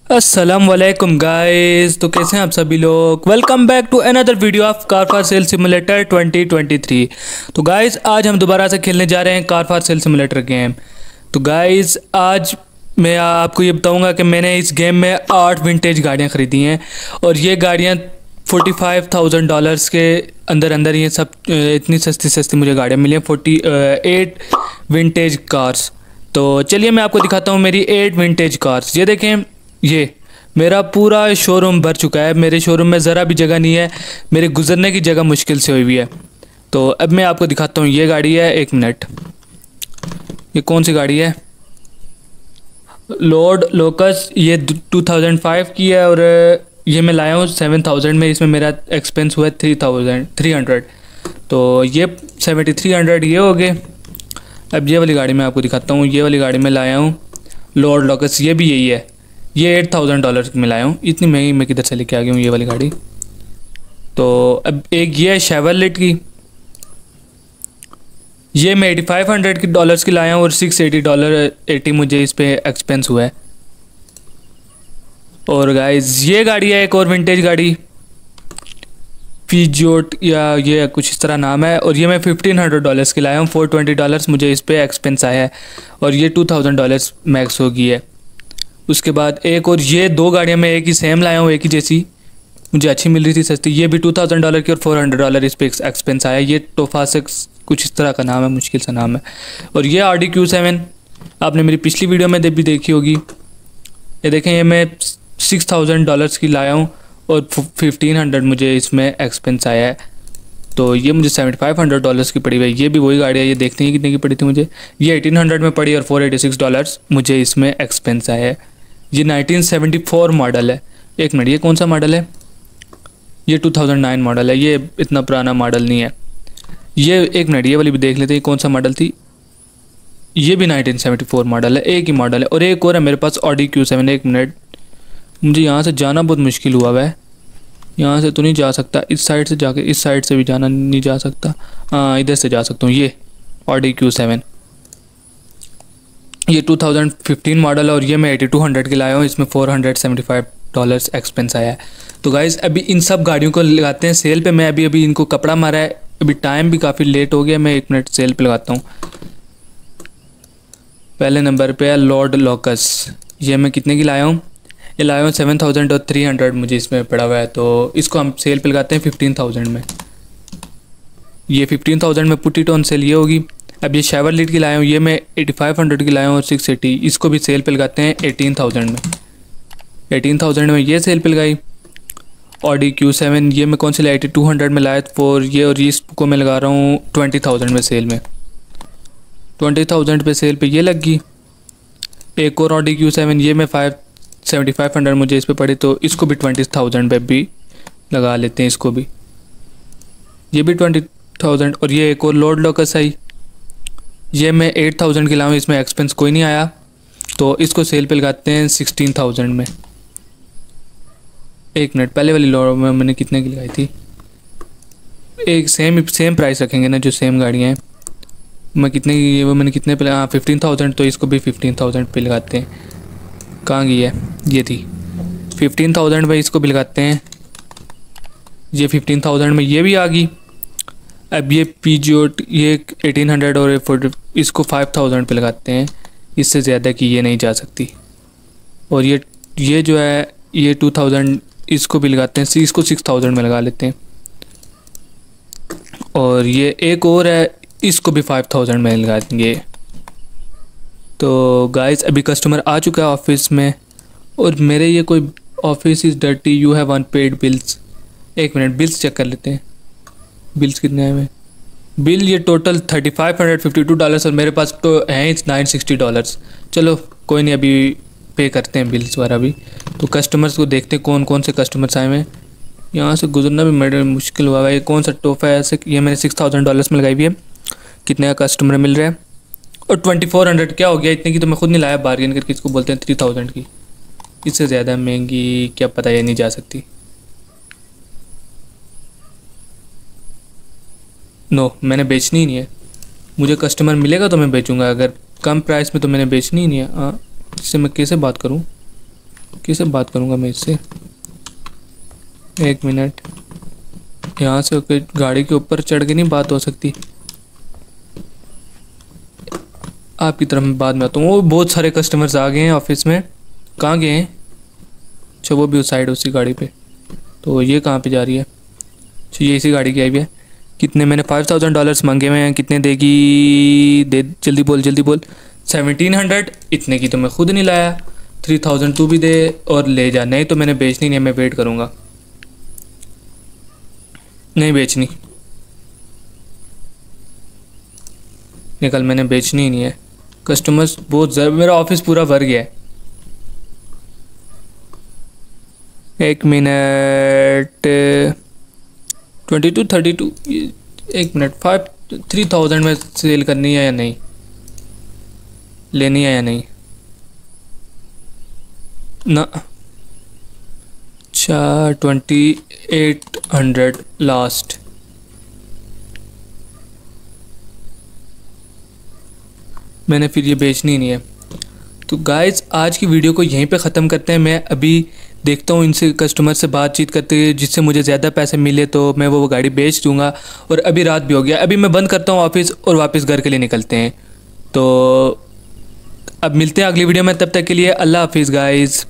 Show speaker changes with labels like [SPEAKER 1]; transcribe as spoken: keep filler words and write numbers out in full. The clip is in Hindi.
[SPEAKER 1] अस्सलाम वालेकुम गाइस। तो कैसे हैं आप सभी लोग। Welcome back to another video of Car For Sale Simulator twenty twenty three. तो गाइस आज हम दोबारा से खेलने जा रहे हैं Car For Sale Simulator game. तो गाइस आज मैं आपको ये बताऊंगा कि मैंने इस गेम में आठ विंटेज गाड़ियाँ ख़रीदी हैं और ये गाड़ियाँ फोर्टी फाइव थाउजेंड डॉलर्स के अंदर अंदर ये सब इतनी सस्ती सस्ती मुझे गाड़ियाँ मिली हैं। Forty eight vintage cars. तो चलिए मैं आपको दिखाता हूँ मेरी एट विंटेज कार्स। ये देखें, ये मेरा पूरा शोरूम भर चुका है। मेरे शोरूम में ज़रा भी जगह नहीं है, मेरे गुजरने की जगह मुश्किल से हुई हुई है। तो अब मैं आपको दिखाता हूँ। ये गाड़ी है, एक मिनट, ये कौन सी गाड़ी है? Lord locus. ये टू थाउजेंड फाइव की है और ये मैं लाया हूँ सेवन थाउजेंड में। इसमें मेरा एक्सपेंस हुआ है थ्री थाउजेंड थ्री हंड्रेड। तो ये सेवेंटी थ्री हंड्रेड ये हो गए। अब ये वाली गाड़ी मैं आपको दिखाता हूँ। ये वाली गाड़ी मैं लाया हूँ लॉर्ड लोकस, ये भी यही है। ये एट थाउजेंड डॉलर की मैं लाया हूँ। इतनी महंगी मैं किधर से लेके आ गया हूँ ये वाली गाड़ी। तो अब एक ये है शेवरलेट की, ये मैं एटी फाइव हंड्रेड की डॉलर्स की लाया हूँ और सिक्स एटी डॉलर एटी मुझे इस पे एक्सपेंस हुआ है। और गाइस ये गाड़ी है एक और विंटेज गाड़ी, पीजोट या ये कुछ इस तरह नाम है, और ये मैं फिफ्टीन हंड्रेड डॉलर्स की लाया हूँ। फोर ट्वेंटी डॉलर्स मुझे इस पे एक्सपेंस आया है और ये टू थाउजेंड डॉलर्स मैक्स होगी है। उसके बाद एक और ये दो गाड़ियाँ मैं एक ही सेम लाया हूँ, एक ही जैसी, मुझे अच्छी मिल रही थी सस्ती। ये भी टू थाउजेंड डॉलर की और फोर हंड्रेड डॉलर इस पे एक्सपेंस आया। ये टोफा से कुछ इस तरह का नाम है, मुश्किल सा नाम है। और ये आर डी क्यू सेवन आपने मेरी पिछली वीडियो में भी देखी होगी। ये देखें, ये मैं सिक्स थाउजेंड डॉलर्स की लाया हूँ और फिफ्टीन हंड्रेड मुझे इसमें एक्सपेंस आया है। तो ये मुझे सेवेंटी फाइव हंड्रेड डॉलर्स की पड़ी हुई है। ये भी वही गाड़ी है, ये देखते हैं कितने की पड़ी थी मुझे। ये एटीन हंड्रेड में पड़ी और फोर एटी सिक्स डॉलर्स मुझे इसमें एक्सपेंस आया है। ये नाइनटीन सेवेंटी फोर मॉडल है। एक मिनट, ये कौन सा मॉडल है? ये टू थाउजेंड नाइन मॉडल है, ये इतना पुराना मॉडल नहीं है। ये एक मिनट, ये वाली भी देख लेते हैं कौन सा मॉडल थी। ये भी नाइनटीन सेवेंटी फोर मॉडल है, एक ही मॉडल है। और एक और है मेरे पास ऑडी क्यू सेवन। एक मिनट, मुझे यहाँ से जाना बहुत मुश्किल हुआ है। यहाँ से तो नहीं जा सकता, इस साइड से जाके इस साइड से भी जाना नहीं जा सकता। हाँ, इधर से जा सकता हूँ। ये ऑडी क्यू सेवन, ये टू थाउजेंड फिफ्टीन मॉडल है और ये मैं एटी टू हंड्रेड की लाया हूँ। इसमें four hundred seventy five dollars expense आया है। तो गाइस अभी इन सब गाड़ियों को लगाते हैं सेल पे। मैं अभी अभी इनको कपड़ा मारा है, अभी टाइम भी काफ़ी लेट हो गया। मैं एक मिनट सेल पे लगाता हूँ। पहले नंबर पे है लॉर्ड लोकस। ये मैं कितने की लाया हूँ? ये लाया हूँ सेवन थाउजेंड और थ्री हंड्रेड मुझे इसमें पड़ा हुआ है। तो इसको हम सेल पे लगाते हैं फिफ्टीन थाउजेंड में। ये फिफ्टीन थाउजेंड में पुट इट ऑन सेल ये होगी। अब ये शेवरलेट की लाया हूँ, ये मैं एटी फाइव हंड्रेड की लाया हूँ और सिक्स एटी, इसको भी सेल पे लगाते हैं एटीन थाउजेंड में। एटीन थाउजेंड में ये सेल पे लगाई। ऑडी क्यू सेवन ये मैं कौन से लाया? एटी टू हंड्रेड में लाया फोर ये, और इसको मैं लगा रहा हूँ ट्वेंटी थाउजेंड में सेल में। ट्वेंटी थाउजेंड पे सेल पे ये लग गई। एक और ऑडी क्यू सेवन, ये मैं फाइव सेवेंटी फाइव हंड्रेड मुझे इस पर पड़ी, तो इसको भी ट्वेंटी थाउजेंड पे भी लगा लेते हैं। इसको भी, ये भी ट्वेंटी थाउजेंड। और ये एक और लॉर्ड लोकस आई, ये मैं एट थाउजेंड की लाऊँ, इसमें एक्सपेंस कोई नहीं आया, तो इसको सेल पे लगाते हैं सिक्सटीन थाउजेंड में। एक मिनट, पहले वाली लॉर्ड में मैंने कितने की लगाई थी? एक सेम सेम प्राइस रखेंगे ना, जो सेम गाड़ियाँ हैं। मैं कितने की, वो मैंने कितने पे लगा? फिफ्टीन थाउजेंड, तो इसको भी फिफ्टीन थाउजेंड पे लगाते हैं। कहाँ गई है? ये थी फिफ्टीन थाउजेंड में, इसको भी लगाते हैं। ये फिफ्टीन थाउजेंड में ये भी आ गई। अब ये पीजोट ये एटीन हंड्रेड और फोर्टी, इसको फाइव थाउजेंड पे लगाते हैं। इससे ज़्यादा की ये नहीं जा सकती। और ये ये जो है ये टू थाउजेंड, इसको भी लगाते हैं, इसको सिक्स थाउजेंड में लगा लेते हैं। और ये एक और है, इसको भी फाइव थाउजेंड में लगा देंगे। तो गाइस अभी कस्टमर आ चुका है ऑफिस में और मेरे ये कोई office is dirty, you have unpaid bills. एक मिनट, बिल्स चेक कर लेते हैं। बिल्स कितने हैं? बिल ये total thirty five hundred fifty two dollars और मेरे पास तो हैं नाइन सिक्सटी डॉलर्स। चलो कोई नहीं, अभी पे करते हैं बिल्स वाला भी। तो कस्टमर्स को देखते हैं कौन कौन से कस्टमर्स आए हैं। यहाँ से गुजरना भी मेरे मुश्किल हुआ है। ये कौन सा टोफ़ा है ऐसे? ये मैंने सिक्स थाउजेंड डॉलर्स में लगाई हुई है। कितने का कस्टमर मिल रहा है? और ट्वेंटी फोर हंड्रेड क्या हो गया? इतने की तो मैं खुद नहीं लाया, बार्गेन करके इसको बोलते हैं थ्री थाउजेंड की। इससे ज़्यादा महंगी क्या पता ये नहीं जा सकती। नो no, मैंने बेचनी ही नहीं है। मुझे कस्टमर मिलेगा तो मैं बेचूंगा, अगर कम प्राइस में तो मैंने बेचनी ही नहीं है। हाँ, इससे मैं कैसे बात करूं? किससे बात करूँगा मैं इससे? एक मिनट, यहाँ से होकर गाड़ी के ऊपर चढ़ के नहीं बात हो सकती। आपकी तरफ मैं बाद में आता हूँ। वो बहुत सारे कस्टमर्स आ गए हैं ऑफिस में। कहाँ गए हैं? अच्छा, वो भी उस साइड उसी गाड़ी पे। तो ये कहाँ पे जा रही है? अच्छा, ये इसी गाड़ी की आई हुई है। कितने? मैंने फाइव थाउजेंड डॉलर्स मांगे हुए हैं। कितने देगी? दे, जल्दी बोल जल्दी बोल। Seventeen hundred. इतने की तो मैं खुद नहीं लाया। थ्री थाउजेंड तू भी दे और ले जा, नहीं तो मैंने बेचनी नहीं है, मैं वेट करूँगा। नहीं बेचनी, निकल, मैंने बेचनी ही नहीं है। कस्टमर्स बहुत ज़्यादा, मेरा ऑफिस पूरा भर गया है। एक minute, twenty two thirty two, एक मिनट, फाइव थ्री थाउजेंड में सेल करनी है या नहीं, लेनी है या नहीं ना? अच्छा, ट्वेंटी एट हंड्रेड लास्ट। मैंने फिर ये बेचनी ही नहीं है। तो गाइस, आज की वीडियो को यहीं पे ख़त्म करते हैं। मैं अभी देखता हूँ इनसे, कस्टमर से बातचीत करते हुए, जिससे मुझे ज़्यादा पैसे मिले तो मैं वो गाड़ी बेच दूँगा। और अभी रात भी हो गया, अभी मैं बंद करता हूँ ऑफिस और वापस घर के लिए निकलते हैं। तो अब मिलते हैं अगली वीडियो में, तब तक के लिए अल्लाह हाफिज़ गाइस।